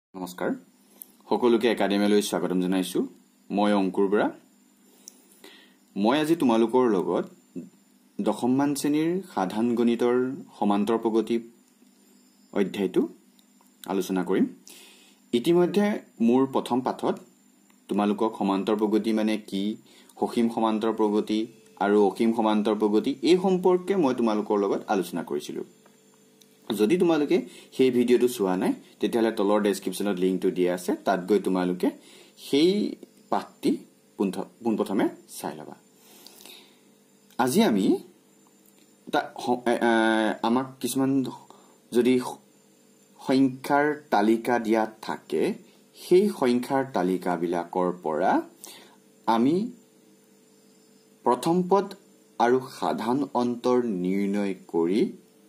নমস্কাৰ সকলোকে একাডেমিলৈ স্বাগতম জনাইছো মই অংকুৰ বৰা মই আজি তোমালোকৰ লগত দশমমান শ্ৰেণীৰ সাধাৰণ গণিতৰ সমান্তৰ প্ৰগতি অধ্যায়টো আলোচনা কৰিম ইতিমধ্যে মোৰ প্ৰথম পাঠত তোমালোকক সমান্তৰ প্ৰগতি মানে কি সসীম সমান্তৰ প্ৰগতি আৰু অসীম সমান্তৰ প্ৰগতি এই সম্পৰ্কে মই তোমালোকৰ লগত আলোচনা কৰিছিলো যদি তোমালোকে সেই ভিডিওটো চোৱা নাই তেতিয়ালে তলৰ ডেসক্ৰিপচনত লিংকটো দিয়া আছে তাত গৈ তোমালোকে সেই পাঠটি পুনপ্ৰথমে চাই লবা আজি আমি আমাক কিছুমান যদি সংখ্যাৰ তালিকা দিয়া থাকে সেই সংখ্যাৰ তালিকাবিলাকৰ পৰা আমি প্ৰথম পদ আৰু সাধাৰণ অন্তৰ নিৰ্ণয় কৰি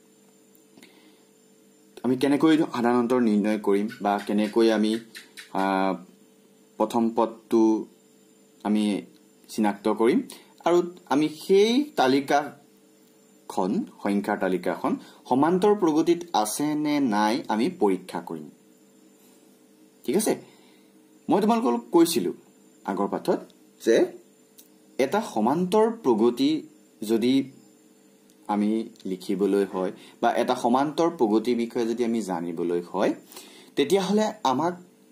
আমি কেনেকৈ সাধাৰণ অন্তৰ নিৰ্ণয় কৰিম বা কেনেকৈ আমি প্ৰথম পদটো আমি চিনাক্ত কৰিম আৰু আমি সেই তালিকাখন সংখ্যাৰ তালিকাখন সমান্তৰ প্ৰগতিত আছে নে নাই আমি পৰীক্ষা কৰিম ঠিক আছে মই তোমালোকক কৈছিলো আগৰ পাঠত যে এটা সমান্তৰ প্ৰগতি যদি আমি লিখিবলৈ হয় বা এটা সমান্তৰ প্ৰগতি বিষয়ে যদি আমি জানিবলৈ হয় তেতিয়া হলে আমাক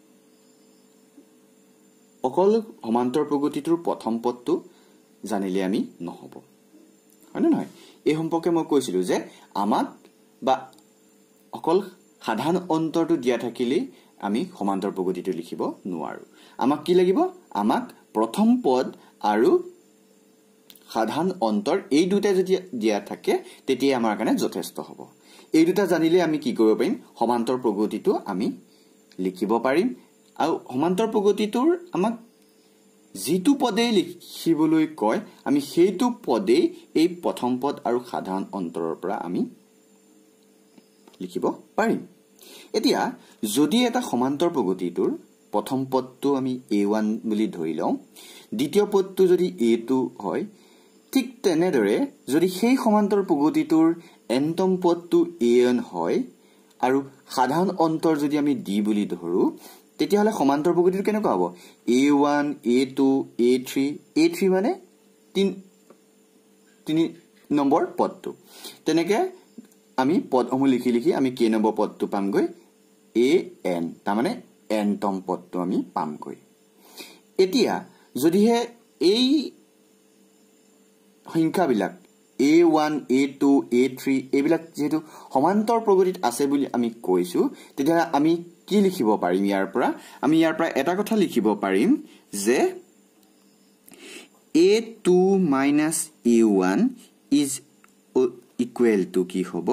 অকল সমান্তৰ প্ৰগতিটোৰ প্ৰথম পদটো জানিলে আমি নহব হয়নে নহয় এই সম্পৰ্কে মই কৈছিলো যে আমাক বা অকল সাধাৰণ অন্তৰটো দিয়া থাকিলে আমি সমান্তৰ প্ৰগতিটো লিখিব নোৱাৰো আমাক কি লাগিব আমাক প্ৰথম পদ আৰু সাধাৰণ অন্তৰ এই দুটা যদি দিয়া থাকে তেতিয়া আমাৰ কাৰণে যথেষ্ট হ'ব এই দুটা জানিলে আমি কি কৰিব পাৰিম সমান্তৰ প্ৰগতিটো আমি লিখিব পাৰিম আৰু সমান্তৰ প্ৰগতিটোৰ আমাক যিটো পদে লিখিবলৈ কয় আমি সেইটো পদে এই প্ৰথম পদ আৰু সাধাৰণ অন্তৰৰ পৰা আমি লিখিব পাৰিম এতিয়া যদি এটা সমান্তৰ প্ৰগতিটোৰ প্ৰথম পদটো আমি a1 বুলি ধৰি লওঁ দ্বিতীয় পদটো যদি a2 হয় ঠিক তেনেদৰে যদি সেই সমান্তৰ প্ৰগতিটোৰ এনতম পদটো an হয় আৰু সাধাৰণ অন্তৰ যদি আমি d বুলি ধৰো তেতিয়া হলে সমান্তৰ প্ৰগতিটো কেনেকুৱা হ'ব a1 a2 a3 মানে 3 নম্বৰ পদটো তেনেকে আমি পদসমূহ লিখি আমি কে নম্বৰ পদটো পামগৈ an তাৰ মানে এনতম পদটো আমি পামগৈ এতিয়া যদিহে এই সংখ্যাবিলাক a1 a2 a3 এইবিলাক যেহেতু সমান্তৰ প্ৰগতিত আছে বুলি আমি কৈছো তেতিয়া আমি কি লিখিব পাৰিম ইয়াৰ পৰা এটা কথা লিখিব পাৰিম যে a2 - a1 is equal to কি হ'ব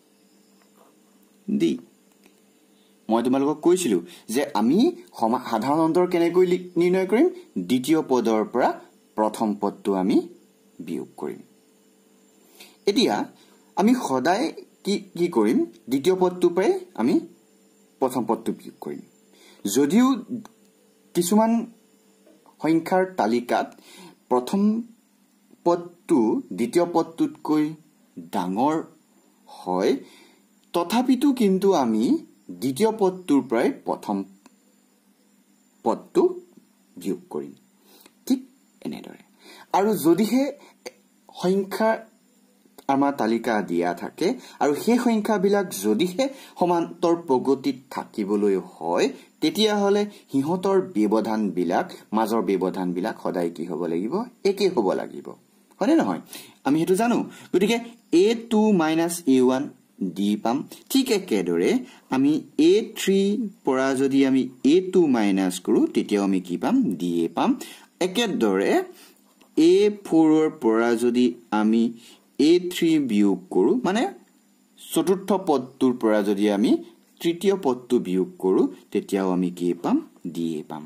d মই তোমালোকক কৈছিলো যে আমি সাধাৰণ অন্তৰ কেনেকৈ নিৰ্ণয় কৰিম দ্বিতীয় পদৰ পৰা প্ৰথম পদটো আমি বিয়োগ কৰিম এতিয়া আমি সদায় কি কৰিম দ্বিতীয় পদটো পাই আমি প্ৰথম পদটো বিয়োগ কৰিম যদিও কিছুমান সংখ্যাৰ তালিকাত প্ৰথম পদটো দ্বিতীয় পদটোতকৈ ডাঙৰ হয় তথাপিতো কিন্তু আমি দ্বিতীয় পদটোৰ পৰাই প্ৰথম পদটো বিয়োগ কৰিম ঠিক এনেদৰে আৰু যদিহে সংখ্যা আমাৰ তালিকা দিয়া থাকে আৰু সেই সংখ্যাবিলাক যদিহে সমান্তৰ প্ৰগতিত থাকিবলৈ হয় তেতিয়া হলে হিহঁতৰ ব্যৱধানবিলাক মাজৰ ব্যৱধানবিলাক সদায় কি হ'ব লাগিব একে হ'ব লাগিব হয়নে নহয় আমি হেতু জানো গতিকে a2 - a1 d পাম ঠিক একেদৰে আমি a3 পৰা যদি আমি a2 মাইনাস কৰো তেতিয়া আমি কি পাম d পাম একেদৰে a4 ৰ পৰা যদি আমি a3 বিয়োগ কৰো মানে চতুৰ্থ পদটোৰ পৰা যদি আমি তৃতীয় পদটো বিয়োগ কৰো তেতিয়াও আমি কি পাম d পাম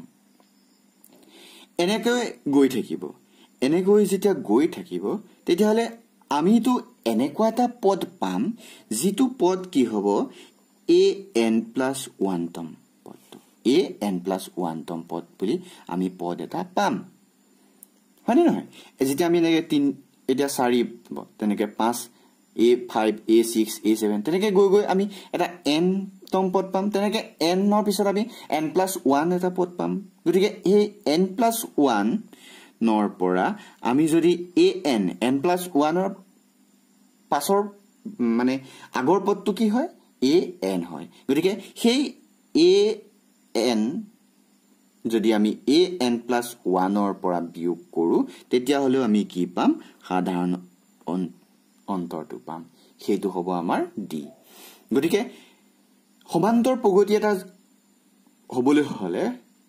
এনেকৈ যেতিয়া গৈ থাকিব তেতিয়াহলে আমিতো এনেকুৱা এটা পদ পাম যিটো পদ কি হ'ব an+1 তম পদটো an+1 তম পদ বুলি আমি পদ এটা পাম হয়নে নহয় যেতিয়া আমি এনেকৈ 3 এতিয়া 4 তেনেকৈ 5 a5 a6 a7 তেনেকৈ গৈ আমি এটা n তম পদ পাম তেনেকে n ৰ পিছত আমি n+1 এটা পদ পাম গতিকে এই n+1 নৰ পৰা আমি যদি n+1 ৰ পাছৰ মানে আগৰ পদটো কি হয় an হয় গতিকে সেই an যদি আমি an+1 ৰ পৰা বিয়োগ কৰো তেতিয়া হলে আমি কি পাম সাধাৰণ অন্তৰটো পাম সেইটো হ'ব আমাৰ d গতিকে সমান্তৰ প্ৰগতি এটা হ'বলৈ হলে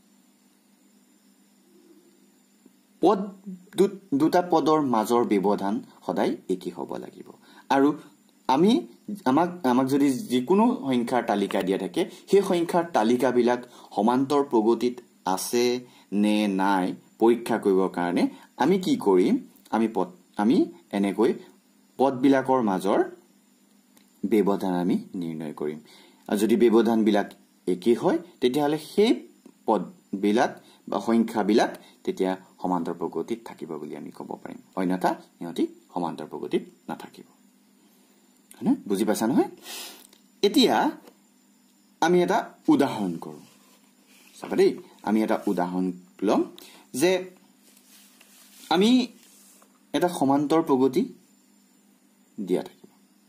পদ দুটা পদৰ মাজৰ ব্যৱধান সদায় একে হ'ব লাগিব আৰু আমাক যদি যিকোনো সংখ্যাৰ তালিকা দিয়া থাকে সেই সংখ্যাৰ তালিকাবিলাক সমান্তৰ প্ৰগতিত আছে নে নাই পৰীক্ষা কৰিবৰ কাৰণে আমি কি কৰিম আমি এনেকৈ পদবিলাকৰ মাজৰ ব্যৱধান আমি নিৰ্ণয় কৰিম আৰু যদি ব্যৱধানবিলাক একে হয় তেতিয়া হলে সেই পদবিলাক বা সংখ্যাবিলাক তেতিয়া সমান্তৰ প্ৰগতিত থাকিব বুলি আমি ক'ব পাৰিম অন্যথা ইহঁতি সমান্তৰ প্ৰগতিত নাথাকিব হয়নে বুজি পাইছা নহয় এতিয়া আমি এটা উদাহৰণ কৰো চাবা দেই আমি এটা উদাহৰণ লম যে আমি এটা সমান্তৰ প্ৰগতি দিয়া থাকিব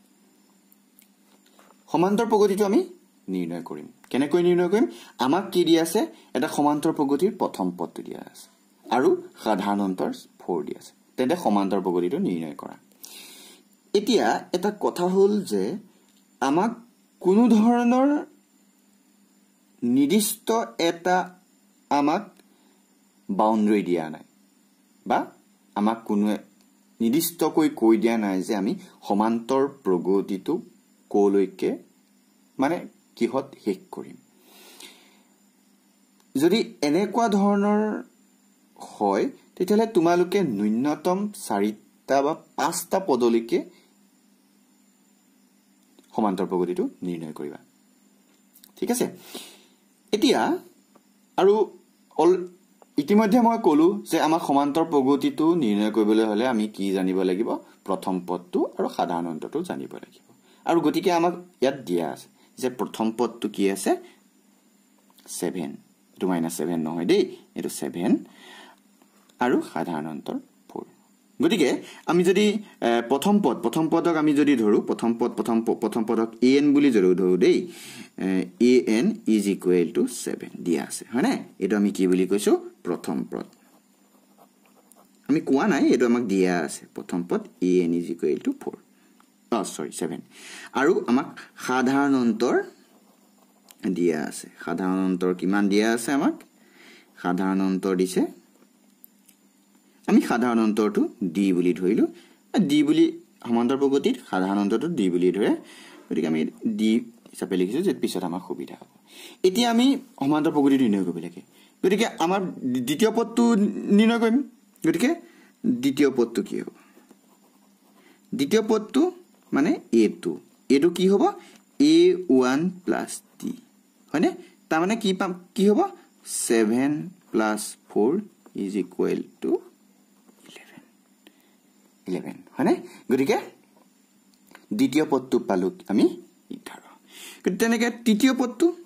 সমান্তৰ প্ৰগতিটো আমি নিৰ্ণয় কৰিম কেনেকৈ নিৰ্ণয় কৰিম আমাক কি দিয়া আছে এটা সমান্তৰ প্ৰগতিৰ প্ৰথম পদটো দিয়া আছে আৰু সাধাৰণ অন্তৰ 4 দিয়া আছে তেন্তে সমান্তৰ প্ৰগতিটো নিৰ্ণয় কৰা এতিয়া এটা কথা হল যে আমাক কোনো ধৰণৰ নিৰ্দিষ্ট এটা আমাক বাউণ্ডাৰী দিয়া নাই বা আমাক কোনো নিৰ্দিষ্টকৈ কৈ দিয়া নাই যে আমি সমান্তৰ প্ৰগতিটো কলৈকে মানে কিহত শেষ কৰিম যদি এনেকুৱা ধৰণৰ হয় তেতিয়ালে তোমালোকে ন্যূনতম 4টা বা 5টা পদলৈকে সমান্তৰ প্ৰগতিটো নিৰ্ণয় কৰিবা ঠিক আছে এতিয়া আৰু ইতিমধ্যে মই কলো যে আমাক সমান্তৰ প্ৰগতিটো নিৰ্ণয় কৰিবলৈ হলে আমি কি জানিব লাগিব প্ৰথম পদটো আৰু সাধাৰণ অন্তৰটো জানিব লাগিব আৰু গতিকে আমাক ইয়াত দিয়া আছে যে প্ৰথম পদটো কি আছে 7 এটো -7 নহয় দেই এটো 7 আৰু সাধাৰণ অন্তৰ 4 গতিকে আমি যদি প্ৰথম পদক আমি যদি ধৰো প্ৰথম পদক an বুলি ধৰো দেই an = 7 দিয়া আছে হয় না এটো আমি কি বুলি কৈছো প্ৰথম পদ আমি কোৱা নাই এটো আমাক দিয়া আছে প্ৰথম পদ an = 7 আৰু আমাক সাধাৰণ অন্তৰ দিয়া আছে সাধাৰণ অন্তৰ কিমান দিয়া আছে আমাক সাধাৰণ অন্তৰ দিছে আমি সাধাৰণ অন্তৰটো d বুলি ধৰিলো d বুলি সমান্তৰ প্ৰগতিত সাধাৰণ অন্তৰটো d বুলি ধৰে গতিকে আমি d হিচাপে লিখিছো যে পিছত আমাৰ সুবিধা হ'ব এতিয়া আমি সমান্তৰ প্ৰগতি নিৰ্ণয় কৰিব লাগে গতিকে আমাৰ দ্বিতীয় পদটো নিৰ্ণয় কৰিম গতিকে দ্বিতীয় পদটো কি হ'ব দ্বিতীয় পদটো মানে a2 এটো কি হ'ব a1 + d হয়নে তাৰ মানে কি পাম কি হ'ব 7 + 4 = 11 হয়নে গতিকে দ্বিতীয় পদটো পালো আমি 11 কিন্তু তেনেকে তৃতীয়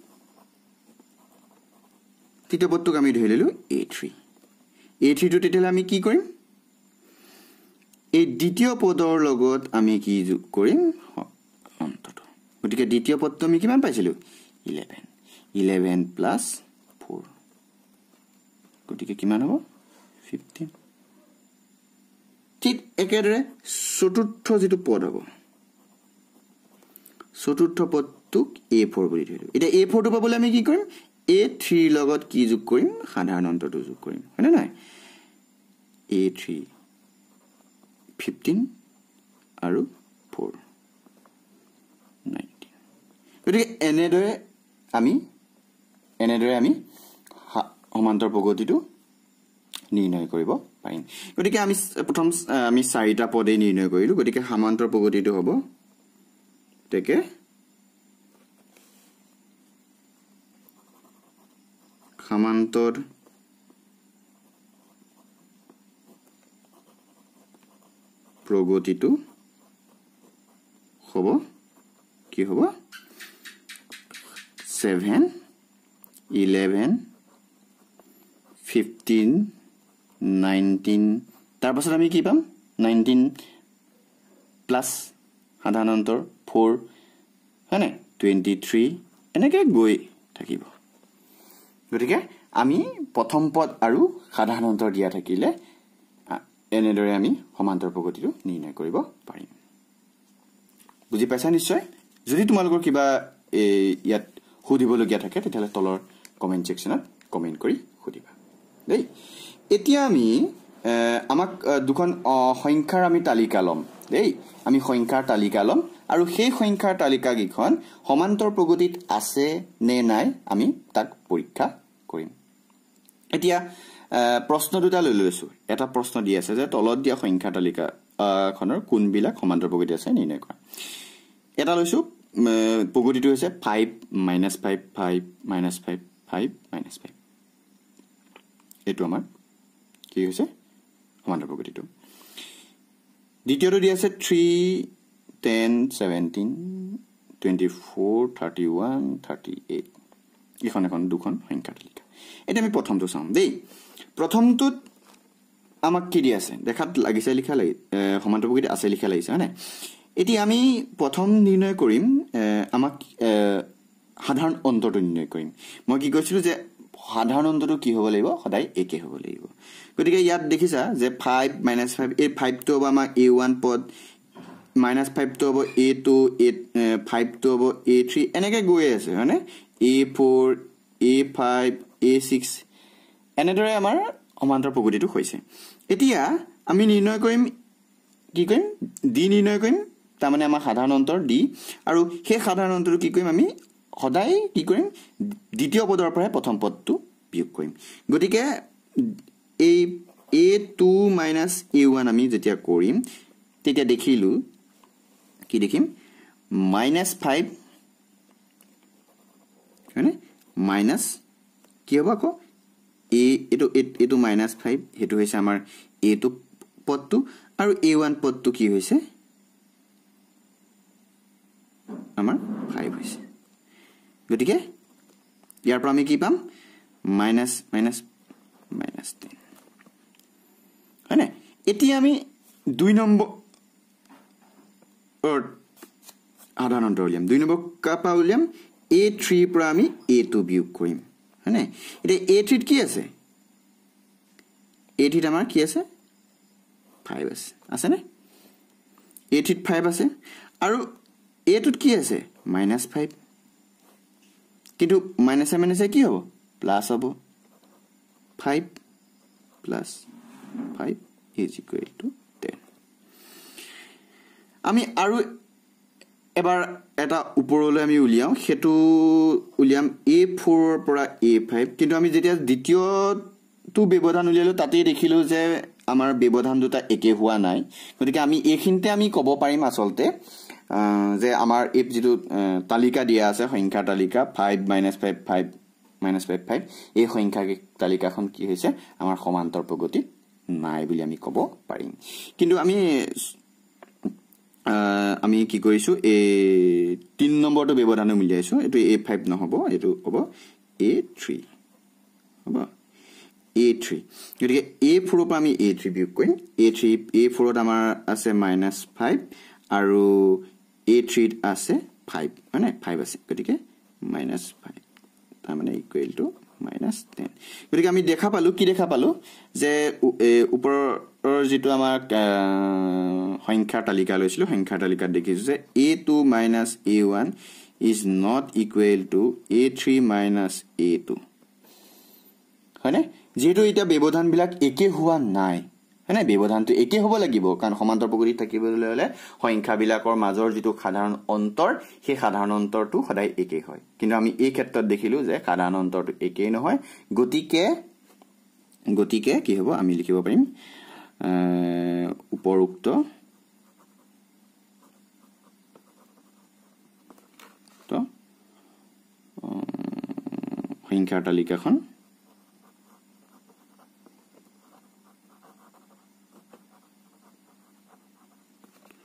পদটোক আমি ধৰি ললো a3 টো তেতিয়ালে আমি কি কৰিম এই দ্বিতীয় পদৰ লগত আমি কি যোগ কৰিম অন্তটো গতিকে দ্বিতীয় পদটো আমি কিমান পাইছিলো 11 + 4 গতিকে কিমান হ'ব 15 ঠিক একেদৰে চতুৰ্থ যেটো পদ হ'ব চতুৰ্থ পদটোক a4 বুলি ধৰিলো এটা a4 টো পাবলৈ আমি কি কৰিম a3 লগত কি যোগ কৰিম সাধাৰণ অন্তৰটো যোগ কৰিম হয়নে নাই a3 15 আৰু 4 19 গতিকে এনেদৰে আমি সমান্তৰ প্ৰগতিটো নিৰ্ণয় কৰিব পাৰিম গতিকে আমি প্ৰথম আমি 4টা পদে নিৰ্ণয় কৰিলো গতিকে সমান্তৰ প্ৰগতিটো হ'ব তেকে সমান্তৰ প্ৰগতিটো হ'ব কি হ'ব 7 11 15 19 তাৰ পাছত আমি কি পাম 19 প্লাস সাধাৰণ অন্তৰ 4 হয়নে 23 এনেকৈ গৈ থাকিব গতিকে আমি প্ৰথম পদ আৰু সাধাৰণ অন্তৰ দিয়া থাকিলে এনেদৰে আমি সমান্তৰ প্ৰগতিটো নিৰ্ণয় কৰিব পাৰিম বুজি পাইছা নিশ্চয় যদি তোমালোকৰ কিবা ইয়াত সুধিবলগীয়া থাকে তেতিয়াহলে তলৰ কমেন্ট সেকশনত কমেন্ট কৰি সুধিবা দেই এতিয়া আমি আমাক দুখন সংখ্যাৰ আমি তালিকা লম দেই আমি সংখ্যাৰ তালিকা লম আৰু সেই সংখ্যাৰ তালিকা গিখন সমান্তৰ প্ৰগতিত আছে নে নাই আমি তাক পৰীক্ষা কৰিম এতিয়া প্ৰশ্ন দুটা লৈ লৈছো এটা প্ৰশ্ন দি আছে যে তলত দিয়া সংখ্যা তালিকা খনৰ কোনবিলাক সমান্তৰ প্ৰগতি আছে নিৰ্ণয় কৰা এটা লৈছো প্ৰগতিটো হৈছে 5 -5 5 -5 5 -5 এটো আমাৰ কি হৈছে সমান্তৰ প্ৰগতিটো দ্বিতীয়টো দি আছে 3 10 17 24 31 38 এখন দুখন সংখ্যা তালিকা এটা আমি প্ৰথমটো চাম দেই প্ৰথমটোত আমাক কি দি আছে দেখাত লাগিছে লিখা লাগি সমান্তৰ প্ৰগতি আছে লিখা লাগিছে হয়নে এতিয়া আমি প্ৰথম নিৰ্ণয় কৰিম আমাক সাধাৰণ অন্তৰটো নিৰ্ণয় কৰিম মই কি কৈছিলো যে সাধাৰণ অন্তৰটো কি হ'ব লাগিব সদায় একে হ'ব লাগিব গতিকে ইয়াত দেখিছা যে 5 -5 এই 5 টো হ'ব আমাৰ a1 পদ -5 টো হ'ব a2 5 টো হ'ব a3 এনেকৈ গৈ আছে হয়নে a4 a5 a6 এনেদৰে আমাৰ সমান্তৰ প্ৰগতিটো হৈছে এতিয়া আমি নিৰ্ণয় কৰিম কি কৰিম d নিৰ্ণয় কৰিম তাৰ মানে আমাৰ সাধাৰণ অন্তৰ d আৰু সেই সাধাৰণ অন্তৰটো কি কৰিম আমি সদায় কি কৰিম দ্বিতীয় পদৰ পৰা প্ৰথম পদটো বিয়োগ কৰিম গতিকে এই a2 - a1 আমি যেতিয়া কৰিম তেতিয়া দেখিলো কি দেখিম -5 হয়নে মাইনাস কি হ'ব আকৌ এটো -5 হেতু হৈছে আমাৰ a2 পদটো আৰু a1 পদটো কি হৈছে আমাৰ 5 হৈছে গতিকে ইয়াৰ পৰা আমি কি পাম -10 হয়নে এতিয়া আমি 2 নম্বৰ সাধাৰণ অন্তৰ উলিয়াম 2 নম্বৰ কাপা উলিয়াম a3 পৰা আমি a2 বিয়োগ কৰিম হয়নে এতিয়া a3 কি আছে a3 আমাৰ কি আছে 5 আছে আছে নে a3 5 আছে আৰু a2 কি আছে -5 কিন্তু মাইনাসে কি হ'ব প্লাস হ'ব 5 + 5 = 10 আমি আৰু এবাৰ এটা ওপৰলৈ আমি উলিয়াও হেতু উলিয়াম a4 ৰ পৰা a5 কিন্তু আমি যেতিয়া দ্বিতীয়টো ব্যৱধান উলিয়ালো তাতেই দেখিলো যে আমাৰ ব্যৱধান দুটা একে হোৱা নাই গতিকে আমি এইখিনতে আমি ক'ব পাৰিম আসলতে যে আমাৰ এই যেটো তালিকা দিয়া আছে সংখ্যা তালিকা 5 -5 5 -5 5 এই সংখ্যা তালিকাখন কি হৈছে আমাৰ সমান্তৰ প্ৰগতি নাই বুলি আমি ক'ব পাৰিম কিন্তু আমি কি কৰিছো এই 3 নম্বৰটো ব্যৱধান উলিয়াইছো এটো a5 নহব এটো হ'ব a3 হ'ব a3 গতিকে a4 পৰা আমি a3 বিয়োগ কৰিম a4 ত আমাৰ আছে -5 আৰু a3 আছে 5 মানে 5 আছে গতিকে -5 তাৰ মানে ইকুৱেল টু -10 গতিকে আমি দেখা পালো যে ওপৰৰ যেটো আমাৰ সংখ্যা তালিকা লৈছিলো সংখ্যা তালিকাত দেখিছো যে a2 - a1 is not equal to a3 - a2 হয়নে যেটো এটা ব্যৱধান বিলাক একে হোৱা নাই হয়নে ব্যৱধানটো একে হ'ব লাগিব কাৰণ সমান্তৰ প্ৰগতি থাকিবলৈ হলে সংখ্যা বিলাকৰ মাজৰ যেটো সাধাৰণ অন্তৰ সেই সাধাৰণ অন্তৰটো সদায় একে হয় কিন্তু আমি এই ক্ষেত্ৰত দেখিলো যে সাধাৰণ অন্তৰটো একে নহয় গতিকে কি হ'ব আমি লিখিব পাৰিম উপৰোক্ত তো সংখ্যাৰ তালিকাখন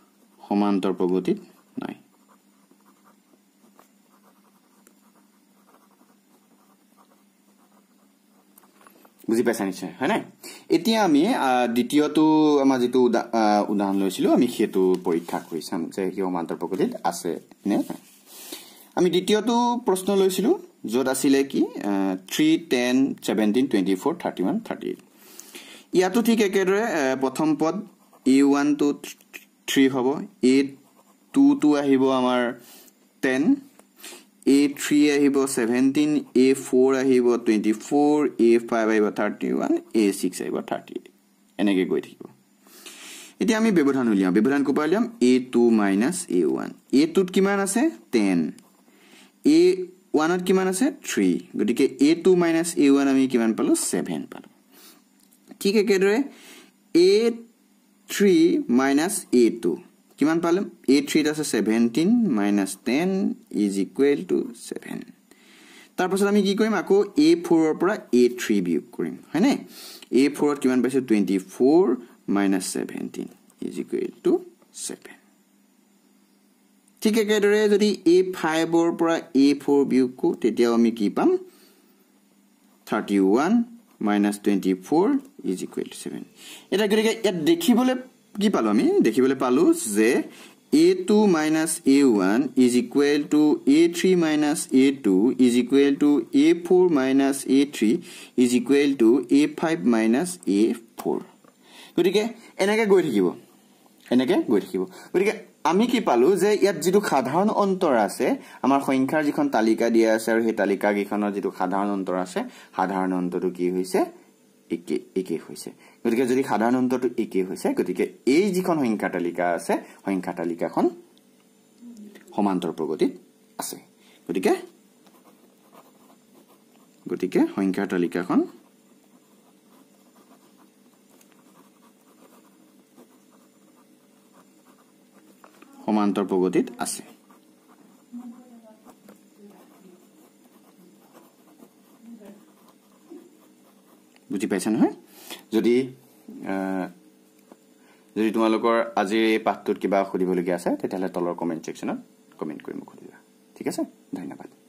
সমান্তৰ প্ৰগতিত নাই বুজি পাইছা নিশ্চয় হয় না এতিয়া আমি দ্বিতীয়টো আমাৰ যেটো উদাহৰণ লৈছিলো আমি হেতু পৰীক্ষা কৰি চাম যে কি সমান্তৰ প্ৰগতিত আছে নে আমি দ্বিতীয়টো প্ৰশ্ন লৈছিলো যত আছিল কি 3 10 17 24 31 38 ইয়াতো ঠিক একেদৰে প্ৰথম পদ a1 to 3 হ'ব a2 to আহিব আমাৰ 10 A3 আহিব 17 A4 আহিব 24 A5 আহিব 31 A6 আহিব 38 এনেকৈ গৈ থাকিব এতিয়া আমি ব্যৱধান উলিয়াম ব্যৱধান কোপা উলিয়াম A2 A1 A2 ত কিমান আছে 10 A1 ত কিমান আছে 3 গতিকে A2 A1 আমি কিমান পালো 7 পালো ঠিক একেদৰে A3 A2 কিমান পালেম A3 আছে 17 -10 is equal to 7 তাৰ পাছত আমি কি কৰিম আকৌ A4 ৰ পৰা A3 বিয়োগ কৰিম হয়নে A4 ত কিমান পাইছো 24 -17 is equal to 7 ঠিক একেদৰে যদি A5 ৰ পৰা A4 বিয়োগ কৰো তেতিয়া আমি কি পাম 31 -24 is equal to 7 এটা গতিকে ইয়াত দেখিবলৈ কি পালো আমি দেখিবলৈ পালো যে A2 A1 is equal to A3 A2 is equal to A4 A3 is equal to A5 A4 গতিকে এনেকৈ গৈ থাকিব গতিকে আমি কি পালো যে ইয়াত যেটো সাধাৰণ অন্তৰ আছে আমাৰ সংখ্যাৰ যিখন তালিকা দিয়া আছে আৰু সেই তালিকা গিখনৰ যেটো সাধাৰণ অন্তৰ আছে সাধাৰণ অন্তৰটো কি হৈছে একে হৈছে গতিকে যদি সাধাৰণ অন্তৰটো একে হৈছে গতিকে এই যিখন সংখ্যা তালিকা আছে সংখ্যা তালিকাখন সমান্তৰ প্ৰগতিত আছে গতিকে সংখ্যা তালিকাখন সমান্তৰ প্ৰগতিত আছে বুজি পাইছা নহয় যদি তোমালোকৰ আজি এই পাঠটোত কিবা খুদিবলগীয়া আছে তেতিয়াহলে তলৰ কমেন্ট সেকশনত কমেন্ট কৰি মোক খুদিবা ঠিক আছে ধন্যবাদ